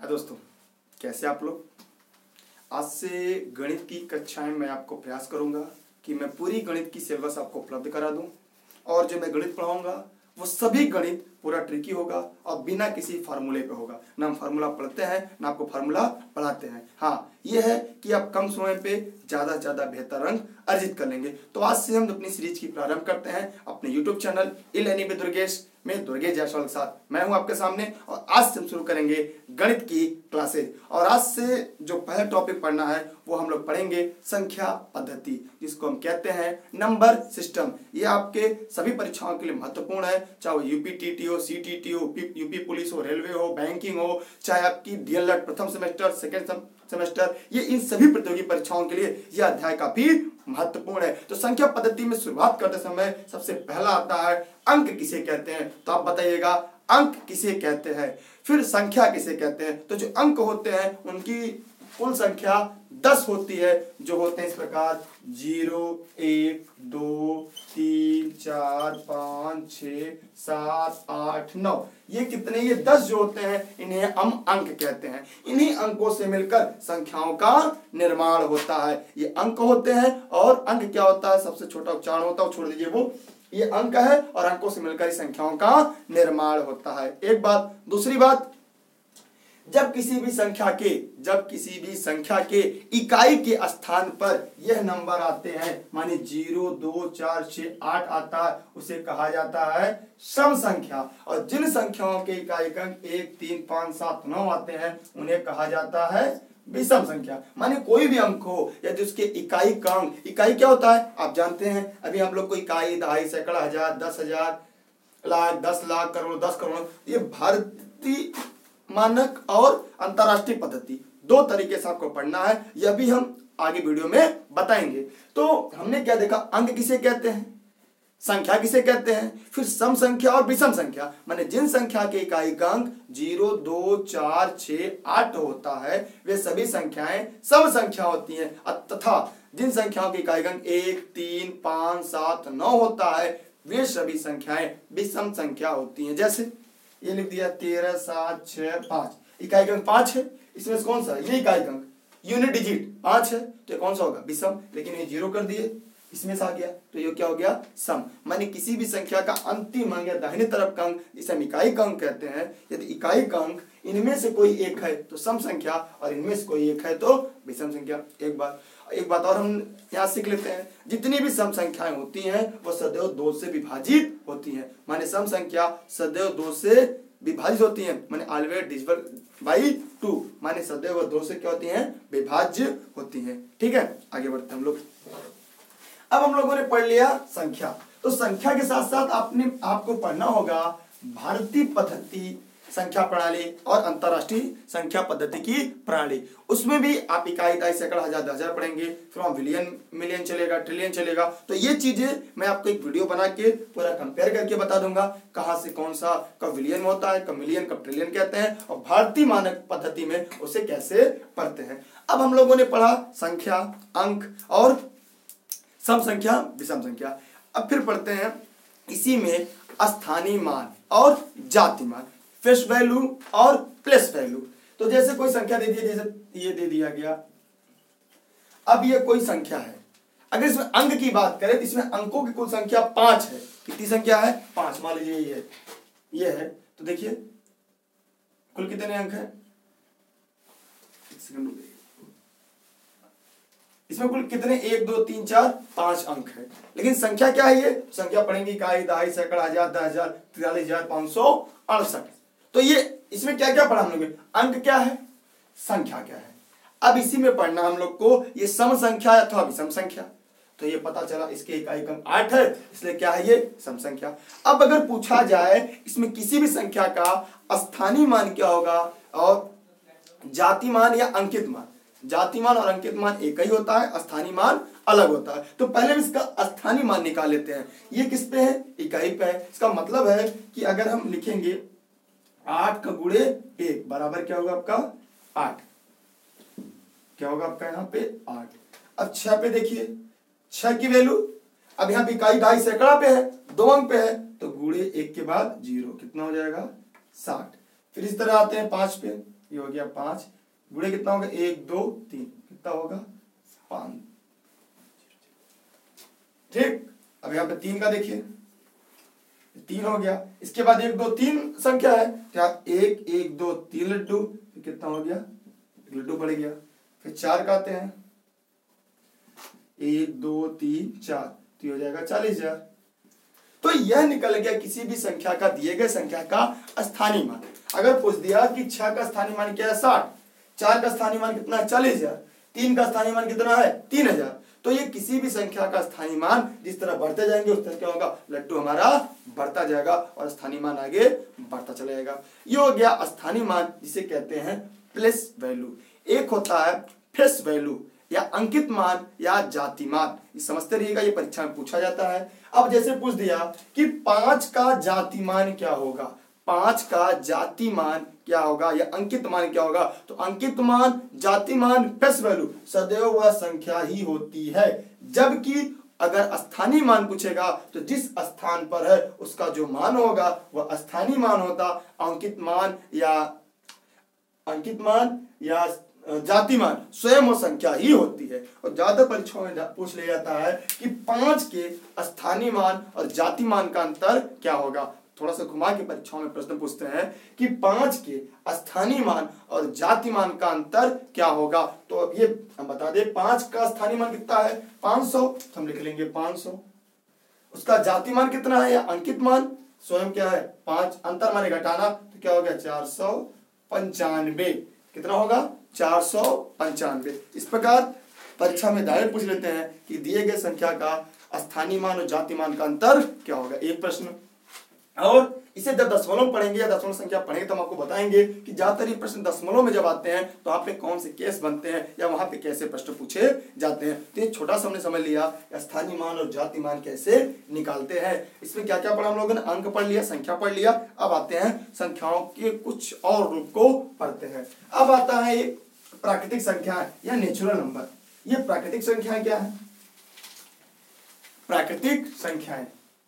दोस्तों, कैसे आप लोग। आज से गणित की कक्षाएं मैं आपको प्रयास करूंगा कि मैं पूरी गणित की सिलेबस आपको उपलब्ध करा दूं और जो मैं गणित पढ़ाऊंगा वो सभी गणित पूरा ट्रिकी होगा और बिना किसी फार्मूले पे होगा। ना हम फार्मूला पढ़ते हैं ना आपको फार्मूला पढ़ाते हैं। हाँ, ये है कि आप कम समय पे ज़्यादा से ज़्यादा बेहतर अंक अर्जित कर लेंगे। तो आज से हम अपनी सीरीज की प्रारंभ करते हैं अपने यूट्यूब चैनल इल विद दुर्गेश में दुर्गेश जायसवाल के साथ। मैं हूं आपके सामने और आज से हम शुरू करेंगे गणित की क्लासेज। और आज से जो पहला टॉपिक पढ़ना है वो हम लोग पढ़ेंगे संख्या पद्धति, जिसको हम कहते हैं नंबर सिस्टम। ये आपके सभी परीक्षाओं के लिए महत्वपूर्ण है, चाहे वो यूपीटीटी हो, सीटीटी हो, यूपी पुलिस हो, रेलवे हो, बैंकिंग हो, चाहे आपकी डीएलएड प्रथम सेमेस्टर, सेकेंड सेमेस्टर, ये इन सभी प्रतियोगी परीक्षाओं के लिए यह अध्याय काफी महत्वपूर्ण है। तो संख्या पद्धति में शुरुआत करते समय सबसे पहला आता है अंक किसे कहते हैं। तो आप बताइएगा अंक किसे कहते हैं, फिर संख्या किसे कहते हैं। तो जो अंक होते हैं उनकी कुल संख्या 10 होती है, जो होते हैं इस प्रकार 0, 1, 2, 3, 4, 5, 6, 7, 8, 9। ये कितने, ये 10 जो होते हैं इन्हें हम अंक कहते हैं। इन्हीं अंकों से मिलकर संख्याओं का निर्माण होता है। ये अंक होते हैं और अंक क्या होता है, सबसे छोटा उच्चारण होता है, छोड़ दीजिए वो, ये अंक है और अंकों से मिलकर संख्याओं का निर्माण होता है। एक बात। दूसरी बात, जब किसी भी संख्या के इकाई के स्थान पर यह नंबर आते हैं, माने 0, 2, 4, 6, 8 आता है, उसे कहा जाता है सम संख्या। और जिन संख्याओं के इकाई अंक 1, 3, 5, 7, 9 आते हैं उन्हें कहा जाता है विषम संख्या। माने कोई भी अंक हो या जिसके इकाई का अंक, इकाई क्या होता है आप जानते हैं। अभी हम लोग को इकाई, दहाई, सैकड़ा, हजार, 10,000, लाख, 10 लाख, करोड़, 10 करोड़, ये भारतीय मानक और अंतरराष्ट्रीय पद्धति दो तरीके से आपको पढ़ना है। यह भी हम आगे वीडियो में बताएंगे। तो हमने क्या देखा, अंक किसे कहते हैं, संख्या किसे कहते हैं, फिर सम संख्या और विषम संख्या। माने जिन संख्या के इकाई का अंक 0, 2, 4, 6, 8 होता है वे सभी संख्याएं सम संख्या होती हैं, तथा जिन संख्याओं के इकाई अंक 1, 3, 5, 7, 9 होता है वे सभी संख्याएं विषम संख्या होती हैं। जैसे ये लिख दिया 13, 7, 6, 5, इकाई अंक 5 है, इसमें कौन सा, ये इकाई अंक यूनिट डिजिट 5 है, तो ये कौन सा होगा विषम। लेकिन ये 0 कर दिए, इसमें से आ गया तो ये क्या हो गया सम। माने किसी भी संख्या का अंतिम अंक या दाहिने तरफ का अंक जिसे हम इकाई का अंक कहते हैं, यदि इकाई का अंक इनमें से कोई एक है तो सम संख्या और इनमें से कोई एक है तो विषम संख्या। एक बात और हम यहाँ सीख लेते हैं, जितनी भी सम संख्याएं होती हैं वो सदैव 2 से विभाजित होती हैं। माने सम संख्या सदैव 2 से विभाजित होती हैं, माने ऑलवेज डिविजिबल बाई 2, माने सदैव 2 से क्या होती हैं, विभाज्य होती हैं। ठीक है, आगे बढ़ते हैं हम लोग। अब हम लोगों ने पढ़ लिया संख्या। तो संख्या के साथ साथ आपको पढ़ना होगा भारतीय पद्धति संख्या प्रणाली और अंतरराष्ट्रीय संख्या पद्धति की प्रणाली। उसमें भी आप इकाई, दहाई, सैकड़ा, हजार, 10,000 पढ़ेंगे, फिर वहां बिलियन, मिलियन चलेगा, ट्रिलियन चलेगा। तो ये चीजें मैं आपको एक वीडियो बना के पूरा कंपेयर करके बता दूंगा, कहाँ से कौन सा कब विलियन होता है, कब मिलियन, कब ट्रिलियन कहते हैं और भारतीय मानक पद्धति में उसे कैसे पढ़ते हैं। अब हम लोगों ने पढ़ा संख्या, अंक और सम संख्या, विषम संख्या। अब फिर पढ़ते हैं इसी में स्थानीय मान और जाति मान, फेस वैल्यू और प्लेस वैल्यू। तो जैसे कोई संख्या दे दी, जैसे ये दे दिया गया, अब ये कोई संख्या है, अगर इसमें अंक की बात करें तो इसमें अंकों की कुल संख्या 5 है। कितनी संख्या है, 5। मान लीजिए ये है, तो देखिए कुल कितने अंक है, इसमें कुल कितने, 1, 2, 3, 4, 5 अंक है। लेकिन संख्या क्या है, ये संख्या पढ़ेंगे इकाई, दहाई, सैकड़ा, हजार, 10,000, 43,568। तो ये इसमें क्या क्या पढ़ा हम लोग, अंक क्या है, संख्या क्या है। अब इसी में पढ़ना हम लोग को ये सम संख्या अथवा विषम संख्या। तो ये पता चला इसके इकाई अंक 8 है, इसलिए क्या है ये सम संख्या। अब अगर पूछा जाए इसमें किसी भी संख्या का स्थानीय मान क्या होगा और जाति मान या अंकित मान, जाति मान और अंकित मान एक ही होता है, स्थानीय मान अलग होता है। तो पहले हम इसका स्थानीय मान निकाल लेते हैं। ये किस पे है, इकाई पे है। इसका मतलब है कि अगर हम लिखेंगे 8 का गुणे 1 बराबर क्या होगा आपका 8, क्या होगा आपका यहाँ पे 8। अब 6 पे देखिए, 6 की वैल्यू, अब यहाँ पे इकाई, दहाई, सैकड़ा पे है, 2 अंक पे है, तो गुणे 1 के बाद 0, कितना हो जाएगा 60। फिर इस तरह आते हैं 5 पे, ये हो गया 5 गुणे कितना होगा 1 2 3 कितना होगा 5। ठीक, अब यहाँ पे 3 का देखिए 3 हो गया। इसके बाद 1 2 3 संख्या है क्या 1 1 2 3 लड्डू, फिर कितना हो गया 1 लड्डू बढ़ गया। फिर 4 का आते हैं 1 2 3 4 तो हो जाएगा 40,000। तो यह निकल गया किसी भी संख्या का दिए गए संख्या का स्थानीय मान। अगर पूछ दिया कि 6 का स्थानीय मान क्या है 60, 4 का स्थानीय मान कितना है 40,000, 3 का स्थानीय मान कितना है 3,000, तो ये किसी भी संख्या का स्थानीय मान जिस तरह बढ़ते जाएंगे उस तरह क्या होगा लड्डू हमारा बढ़ता जाएगा और स्थानीय मान आगे बढ़ता चला जाएगा। ये हो गया स्थानीय मान जिसे कहते हैं प्लेस वैल्यू। एक होता है फेस वैल्यू या अंकित मान या जाति मान, ये समझते रहिएगा, ये परीक्षा में पूछा जाता है। अब जैसे पूछ दिया कि 5 का जाति मान क्या होगा, 5 का जाति मान क्या होगा या अंकित मान क्या होगा, तो अंकित मान जाति मान फेस वैल्यू सदैव वह संख्या ही होती है। जबकि अगर स्थानीय मान पूछेगा तो जिस स्थान पर है उसका जो मान होगा वह स्थानीय मान होता, अंकित मान या जाति मान स्वयं वो संख्या ही होती है। और ज्यादा परीक्षाओं में पूछ लिया जाता है कि 5 के स्थानीय मान और जाति मान का अंतर क्या होगा। थोड़ा सा घुमा के परीक्षाओं में प्रश्न पूछते हैं कि 5 के स्थानीय मान और जाति मान का अंतर क्या होगा। तो अब ये हम बता दें 5 का स्थानीय मान कितना है 500, तो हम लिख लेंगे 500। उसका जाति मान कितना है या अंकित मान स्वयं क्या है 5, अंतर माने घटाना तो क्या हो गया 495, कितना होगा 495। इस प्रकार परीक्षा में डायरेक्ट पूछ लेते हैं कि दिए गए संख्या का स्थानीय मान और जाति मान का अंतर क्या होगा, एक प्रश्न। और इसे जब दशमलव पढ़ेंगे या दशमलव संख्या पढ़ेंगे तो हम आपको बताएंगे कि ज्यादातर ये प्रश्न दशमलव में जब आते हैं तो वहाँ पे कौन से केस बनते हैं या वहाँ पे कैसे प्रश्न पूछे जाते हैं। तो ये छोटा सा हमने समझ लिया स्थानीय मान और जाति मान कैसे निकालते हैं। इसमें क्या क्या पढ़ा हम लोगों ने, अंक पढ़ लिया, संख्या पढ़ लिया। अब आते हैं संख्याओं के कुछ और रूप को पढ़ते हैं। अब आता है एक प्राकृतिक संख्या या नेचुरल नंबर। ये प्राकृतिक संख्या क्या है, प्राकृतिक संख्याएं,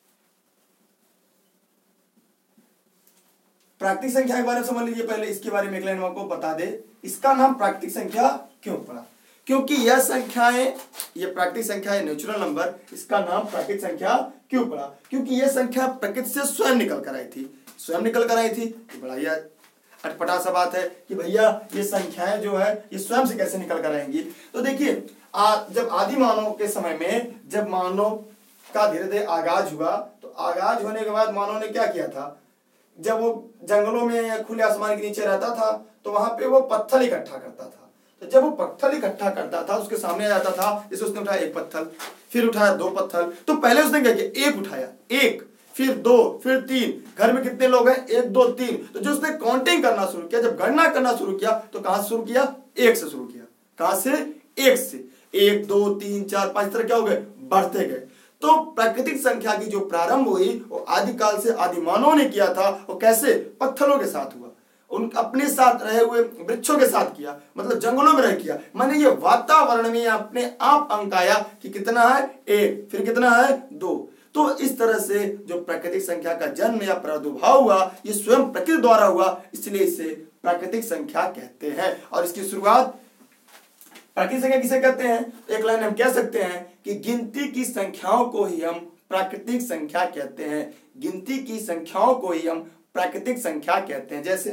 प्राकृतिक संख्या के बारे में समझ लीजिए। पहले इसके बारे में एक लाइन आपको बता दे, इसका नाम प्राकृतिक संख्या क्यों पड़ा, क्योंकि यह संख्याएं, ये प्राकृतिक संख्या है नेचुरल नंबर, इसका नाम प्राकृतिक संख्या क्यों पड़ा, क्योंकि यह संख्या प्रकृति से स्वयं निकल कर आई थी, स्वयं निकल कर आई थी। तो बड़ा यह अटपटा सा बात है कि भैया ये संख्याएं जो है ये स्वयं से कैसे निकल कर आएंगी। तो देखिए जब आदि मानव के समय में जब मानव का धीरे धीरे आगाज हुआ, तो आगाज होने के बाद मानव ने क्या किया था, जब वो जंगलों में या खुले आसमान के नीचे रहता था तो वहां पे वो पत्थर इकट्ठा करता था। तो जब वो पत्थर इकट्ठा करता था उसके सामने आ जाता था, जैसे उसने उठाया 1 पत्थर, फिर उठाया 2 पत्थर, तो पहले उसने क्या किया 1 उठाया, 1 फिर 2 फिर 3, घर में कितने लोग हैं 1 2 3, तो जो उसने काउंटिंग करना शुरू किया, जब गणना करना शुरू किया तो कहां से शुरू किया 1 से शुरू किया, कहां से 1 से, 1 2 3 4 5 तरह क्या हो गए बढ़ते गए। तो प्राकृतिक संख्या की जो प्रारंभ हुई वो आदिकाल से आदि मानव ने किया था, वो कैसे पत्थरों के साथ हुआ, उन अपने साथ रहे हुए वृक्षों के साथ किया, मतलब जंगलों में रह किया, माने ये वातावरण में अपने आप अंक आया कि कितना है 1 फिर कितना है 2। तो इस तरह से जो प्राकृतिक संख्या का जन्म या प्रादुर्भाव हुआ ये स्वयं प्रकृति द्वारा हुआ, इसलिए इसे प्राकृतिक संख्या कहते हैं। और इसकी शुरुआत प्राकृतिक संख्या किसे कहते हैं, एक लाइन हम कह सकते हैं कि गिनती की संख्याओं को ही हम प्राकृतिक संख्या कहते हैं, गिनती की संख्याओं को ही हम प्राकृतिक संख्या कहते हैं। जैसे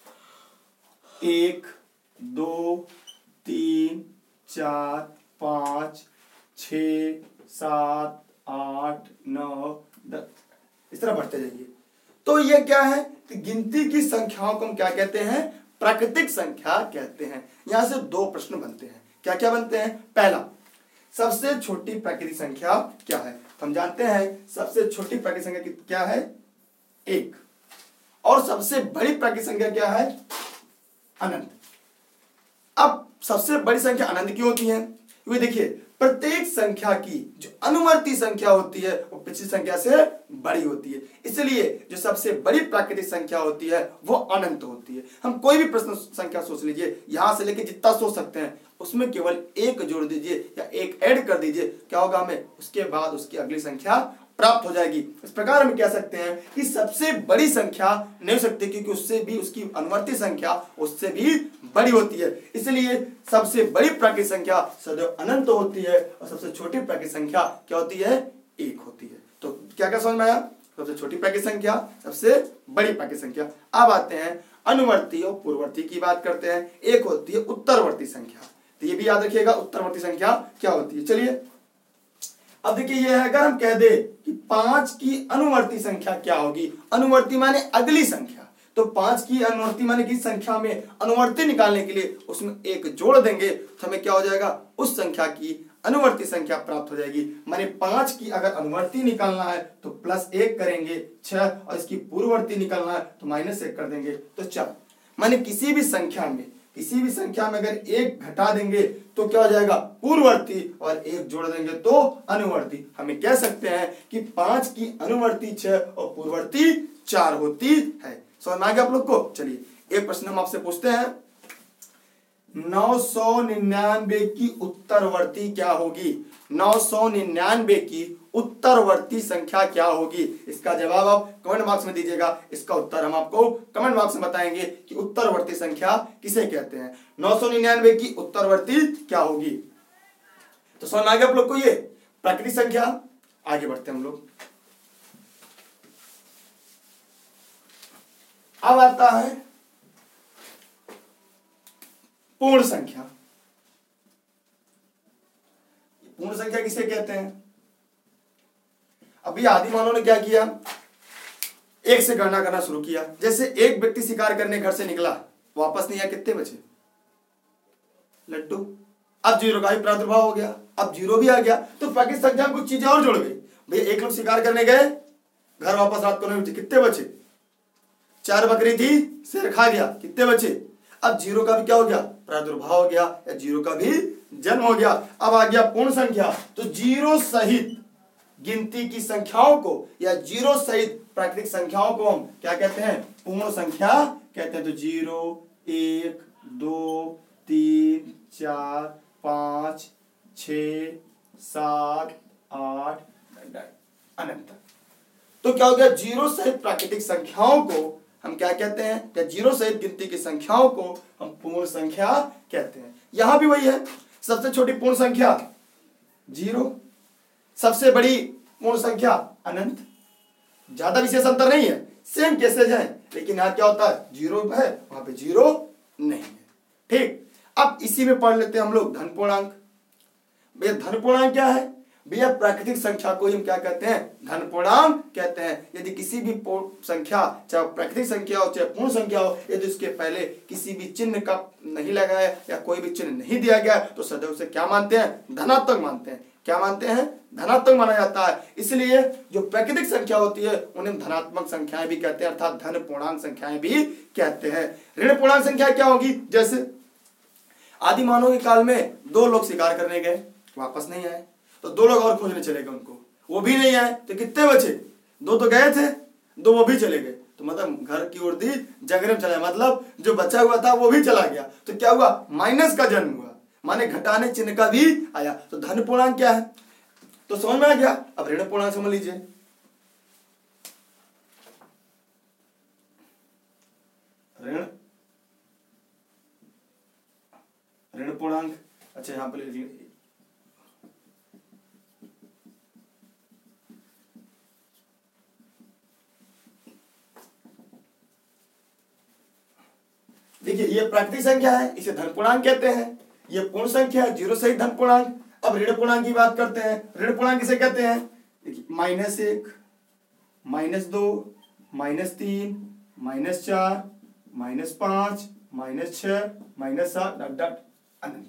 1 2 3 4 5 6 7 8 9 10 इस तरह बढ़ते जाइए। तो ये क्या है कि गिनती की संख्याओं को हम क्या कहते हैं, प्राकृतिक संख्या कहते हैं। यहां से 2 प्रश्न बनते हैं, क्या क्या बनते हैं। पहला, सबसे छोटी प्राकृतिक संख्या क्या है। हम जानते हैं सबसे छोटी प्राकृतिक संख्या क्या है 1, और सबसे बड़ी प्राकृतिक संख्या क्या है अनंत। अब सबसे बड़ी संख्या अनंत क्यों होती है, क्योंकि देखिए प्रत्येक संख्या की जो अनुवर्ती संख्या होती है वो पिछली संख्या से बड़ी होती है, इसलिए जो सबसे बड़ी प्राकृतिक संख्या होती है वो अनंत होती है। हम कोई भी प्रश्न संख्या सोच लीजिए, यहां से लेके जितना सोच सकते हैं उसमें केवल 1 जोड़ दीजिए या 1 ऐड कर दीजिए, क्या होगा हमें, उसके बाद उसकी अगली संख्या प्राप्त हो जाएगी। इस प्रकार हम कह सकते हैं कि सबसे बड़ी संख्या नहीं हो सकती, क्योंकि उससे भी उसकी अनुवर्ती संख्या उससे भी बड़ी होती है। इसलिए सबसे बड़ी प्राकृतिक संख्या सदैव अनंत होती है और सबसे छोटी प्राकृतिक संख्या क्या होती है, एक होती है। तो क्या क्या समझ में आया, सबसे छोटी प्राकृतिक संख्या, सबसे बड़ी प्राकृतिक संख्या। अब आते हैं अनुवर्ती और पूर्ववर्ती की बात करते हैं। एक होती है उत्तरवर्ती संख्या, तो ये भी याद रखिएगा उत्तरवर्ती संख्या क्या होती है। चलिए अब देखिए, ये है अगर हम कह दे कि 5 की अनुवर्ती संख्या क्या होगी, अनुवर्ती माने अगली संख्या, तो 5 की अनुवर्ती माने की संख्या में अनुवर्ती निकालने के लिए उसमें एक जोड़ देंगे तो हमें क्या हो जाएगा, उस संख्या की अनुवर्ती संख्या प्राप्त हो जाएगी। माने 5 की अगर अनुवर्ती निकालना है तो +1 करेंगे 6, और इसकी पूर्ववर्ती निकालना है तो -1 कर देंगे तो 4। माने किसी भी संख्या में अगर 1 घटा देंगे तो क्या हो जाएगा, पूर्ववर्ती, और 1 जोड़ देंगे तो अनुवर्ती। हमें कह सकते हैं कि 5 की अनुवर्ती 6 और पूर्ववर्ती 4 होती है। समझ में आ गया आप लोग को। चलिए एक प्रश्न हम आपसे पूछते हैं, 999 की उत्तरवर्ती क्या होगी, 999 की उत्तरवर्ती संख्या क्या होगी। इसका जवाब आप कमेंट बॉक्स में दीजिएगा, इसका उत्तर हम आपको कमेंट बॉक्स में बताएंगे कि उत्तरवर्ती संख्या किसे कहते हैं। 999 की उत्तरवर्ती क्या होगी। तो समझ में आ गया आप लोग को ये प्राकृतिक संख्या। आगे बढ़ते हैं हम लोग। अब आता है पूर्ण संख्या। पूर्ण संख्या किसे कहते हैं। अभी आदिमानव ने क्या किया, 1 से गणना करना शुरू किया। जैसे एक व्यक्ति शिकार करने घर से निकला, वापस नहीं आया, कितने बचे, लड्डू। अब 0 का भी प्रादुर्भाव हो गया, अब 0 भी आ गया, तो प्राकृतिक संख्या में कुछ चीजें और जुड़ गई। भैया एक लोग शिकार करने गए, घर वापस रात को नहीं बचे, कितने बचे, 4 बकरी थी, शेर खा गया, कितने बचे। अब 0 का भी क्या हो गया, प्रादुर्भाव हो गया, या 0 का भी जन्म हो गया। अब आ गया पूर्ण संख्या, तो 0 सहित गिनती की संख्याओं को या 0 सहित प्राकृतिक संख्याओं को हम क्या कहते हैं, पूर्ण संख्या कहते हैं। तो 0, 1, 2, 3, 4, 5, 6, 7, 8 अनंत। तो क्या हो गया, 0 सहित प्राकृतिक संख्याओं को हम क्या कहते हैं, या 0 सहित गिनती की संख्याओं को हम पूर्ण संख्या कहते हैं। यहां भी वही है, सबसे छोटी पूर्ण संख्या 0, सबसे बड़ी पूर्ण संख्या अनंत। ज्यादा विशेष अंतर नहीं है, सेम केसेज है, लेकिन यहां क्या होता है, 0 है, वहां पे 0 नहीं है। ठीक, अब इसी में पढ़ लेते हैं हम लोग धन पूर्णांक। भैया धन पूर्णांक क्या है, भैया प्राकृतिक संख्या को हम क्या कहते हैं, धन पूर्णांक कहते हैं। यदि किसी भी संख्या, चाहे प्राकृतिक संख्या हो चाहे पूर्ण संख्या हो, यदि उसके पहले किसी भी चिन्ह का नहीं लगा है या कोई भी चिन्ह नहीं दिया गया तो सदैव उसे क्या मानते हैं, धनात्मक मानते हैं। क्या मानते हैं, धनात्मक माना जाता है। इसलिए जो प्राकृतिक संख्या होती है उन्हें धनात्मक संख्याएं भी कहते हैं, अर्थात धन पूर्णांक संख्याएं भी कहते हैं। ऋण पूर्णांक संख्या क्या होगी, जैसे आदि मानव के काल में 2 लोग शिकार करने गए, वापस नहीं आए, तो 2 लोग और खोजने चले गए उनको, वो भी नहीं आए, तो कितने बचे, 2 तो गए थे, 2 वो भी चले गए। तो मतलब घर की उर्दी जंगल में चला, मतलब जो बचा हुआ था वो भी चला गया। तो क्या हुआ, माइनस का जन्म हुआ, माने घटाने चिन्ह का भी आया। तो धन पूर्णांक क्या है, तो समझ में आ गया। अब ऋण पूर्णांक समझ लीजिए। ऋण पूर्णांक, अच्छा यहां पर लीजिए, देखिए ये प्राकृतिक संख्या है, इसे धन पूर्णांक कहते हैं। ये पूर्ण संख्या है, 0 सहित धन पूर्णांक। अब ऋण पूर्णांक की बात करते हैं। ऋण पूर्णांक किसे कहते हैं, देखिए -1, -2, -3, -4, -5, -6, -7 अनंत।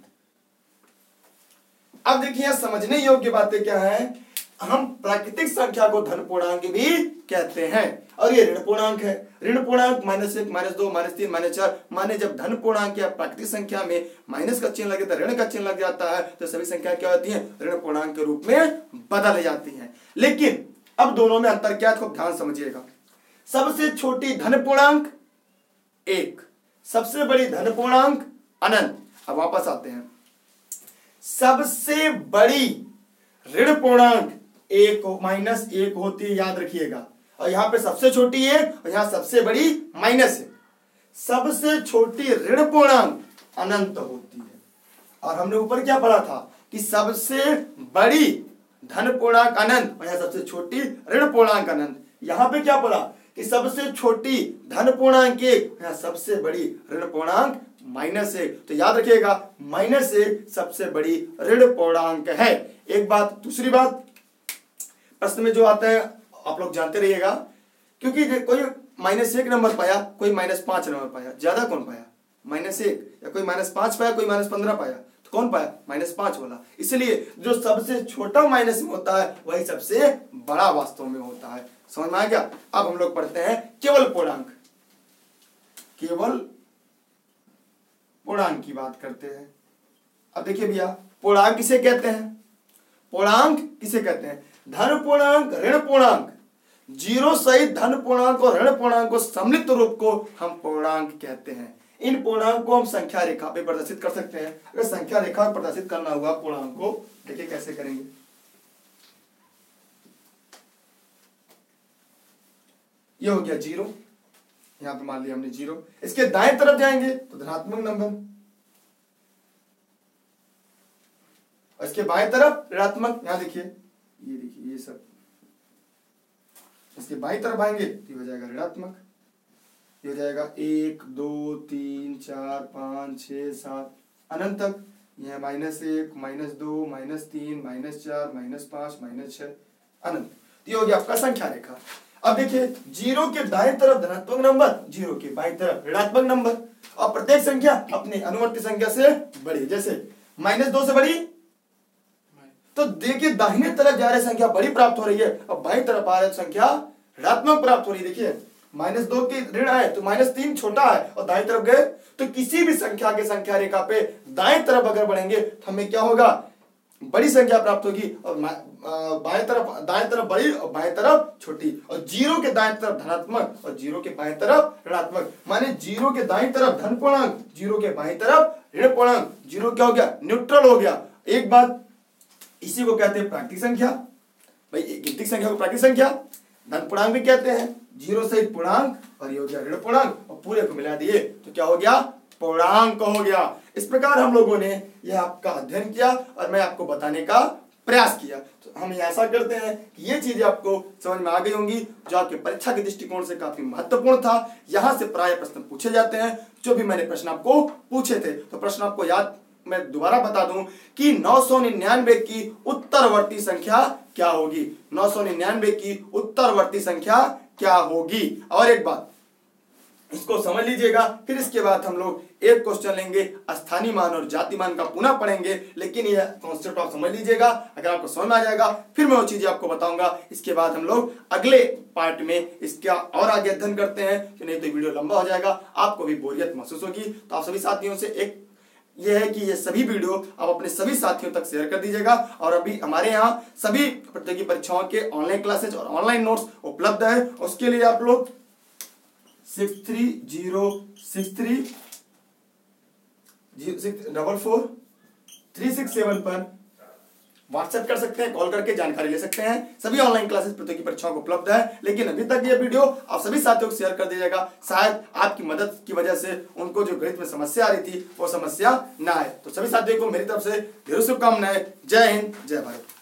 अब देखिए समझने योग्य बातें क्या है, हम प्राकृतिक संख्या को धन पूर्णांक भी कहते हैं और ये ऋण पूर्णांक है। ऋण पूर्णांक -1, -2, -3, -4, माने जब धन पूर्णांक या प्राकृतिक संख्या में माइनस का चिन्ह लग जाता है, ऋण का चिन्ह लग जाता है, तो सभी संख्या क्या होती है, ऋण पूर्णांक के रूप में बदल जाती है। लेकिन अब दोनों में अंतर क्या है, खूब ध्यान समझिएगा। सबसे छोटी धन पूर्णांक 1, सबसे बड़ी धन पूर्णांक अनंत। अब वापस आते हैं, सबसे बड़ी ऋण पूर्णांक -1 होती है, याद रखिएगा। और यहाँ पे सबसे छोटी 1 और यहाँ सबसे बड़ी -1। सबसे छोटी ऋण पूर्णांक अनंत होती है। और हमने ऊपर क्या पढ़ा था कि सबसे बड़ी धन पूर्णांक अनंत और यहाँ सबसे छोटी ऋण पूर्णांक अनंत। यहाँ पे क्या पढ़ा कि सबसे छोटी धन पूर्णांक 1, यहाँ सबसे बड़ी ऋण पूर्णांक -1। तो याद रखिएगा -1 सबसे बड़ी ऋण पूर्णांक है। एक बात। दूसरी बात, प्रश्न में जो आता है आप लोग जानते रहिएगा, क्योंकि कोई -1 नंबर पाया, कोई -5 नंबर पाया, ज्यादा कौन पाया? -1। या कोई -5 पाया, कोई -15 पाया, तो कौन पाया? -5 वाला। इसलिए जो सबसे छोटा माइनस में होता है वही सबसे बड़ा वास्तव में होता है। समझ में आ गया? अब हम लोग पढ़ते हैं केवल पूर्णांक। केवल पूर्णांक की बात करते हैं। अब देखिए भैया, पूर्णांक किसे कहते हैं? पूर्णांक किसे कहते हैं? धन पूर्णांक, ऋण पूर्णांक, जीरो सहित धन पूर्णांक और ऋण पूर्णांक को सम्मिलित रूप को हम पूर्णांक कहते हैं। इन पूर्णांक को हम संख्या रेखा पे प्रदर्शित कर सकते हैं। अगर संख्या रेखा प्रदर्शित करना हुआ पूर्णांक को, देखिए कैसे करेंगे। ये हो गया 0, यहां पे मान लिया हमने 0। इसके दाएं तरफ जाएंगे तो धनात्मक नंबर, और इसके बाएं तरफ ऋणात्मक। यहां देखिए, ये देखिए, ये सब इसके बाईं तरफ आएंगे तो ये हो जाएगा ऋणात्मक। ये हो जाएगा 1 2 3 4 5 6 7 अनंत तक। यह -1 -2 -3 -4 -5 -6 अनंत। ये हो गया आपका संख्या रेखा। अब देखिए, 0 के दाएं तरफ धनात्मक नंबर, 0 के बाईं तरफ ऋणात्मक नंबर, और प्रत्येक संख्या अपने अनुवर्ती संख्या से बड़ी। जैसे -2 से बड़ी, तो देखिए दाहिने तरफ जा रही संख्या बड़ी प्राप्त हो रही है और बाईं तरफ आ रही संख्या ऋणात्मक प्राप्त हो रही है। देखिए -2 की ऋण है तो -3 छोटा है, और दाईं तरफ गए तो किसी भी संख्या के संख्या रेखा पे दाएं तरफ अगर बढ़ेंगे तो हमें क्या होगा? बड़ी संख्या प्राप्त होगी, और दाएं तरफ बड़ी और बाएं तरफ छोटी। और 0 के दाएं तरफ धनात्मक और 0 के बाएं तरफ ऋणात्मक, माने 0 के दाएं तरफ धन पूर्णांक, 0 के बाएं तरफ ऋण पूर्णांक। 0 क्या हो गया? न्यूट्रल हो गया। एक बात, इसी को कहते हैं प्राकृतिक संख्या। भाई गिनती संख्या को प्राकृतिक संख्या, धन पूर्णांक भी कहते हैं, 0 सहित पूर्णांक, और ये हो गया ऋण पूर्णांक, और पूरे को मिला दिए तो क्या हो गया? पूर्णांक हो गया। इस प्रकार हम लोगों ने यह आपका अध्ययन किया और मैं आपको बताने का प्रयास किया। तो हम ऐसा करते हैं कि ये चीजें आपको समझ में आ गई होंगी, जो आपके परीक्षा के दृष्टिकोण से काफी महत्वपूर्ण था। यहां से प्राय प्रश्न पूछे जाते हैं, जो भी मैंने प्रश्न आपको पूछे थे। तो प्रश्न आपको याद, मैं दोबारा बता दूं कि 999 की उत्तरवर्ती संख्या क्या होगी? 999 की उत्तरवर्ती संख्या क्या होगी? और एक बात इसको समझ लीजिएगा, फिर इसके बाद हम लोग एक क्वेश्चन लेंगे, स्थानीय मान और जाति मान का पुनः पढ़ेंगे। लेकिन यह कॉन्सेप्ट आप समझ लीजिएगा, अगर आपको समझ में आ जाएगा फिर मैं वो चीजें आपको बताऊंगा। इसके बाद हम लोग अगले पार्ट में इसका और आगे अध्ययन करते हैं, कि नहीं तो वीडियो लंबा हो जाएगा, आपको भी बोरियत महसूस होगी। तो आप सभी साथियों से एक ये है कि ये सभी वीडियो आप अपने सभी साथियों तक शेयर कर दीजिएगा। और अभी हमारे यहाँ सभी प्रतियोगी परीक्षाओं के ऑनलाइन क्लासेज और ऑनलाइन नोट्स उपलब्ध है। उसके लिए आप लोग 6306344367 पर व्हाट्सएप कर सकते हैं, कॉल करके जानकारी ले सकते हैं। सभी ऑनलाइन क्लासेस प्रतियोगी परीक्षाओं को उपलब्ध है। लेकिन अभी तक ये वीडियो आप सभी साथियों को शेयर कर दीजिएगा, शायद आपकी मदद की वजह से उनको जो गणित में समस्या आ रही थी वो समस्या ना आए। तो सभी साथियों को मेरी तरफ से ढेरों शुभकामनाएं। जय हिंद, जय भारत।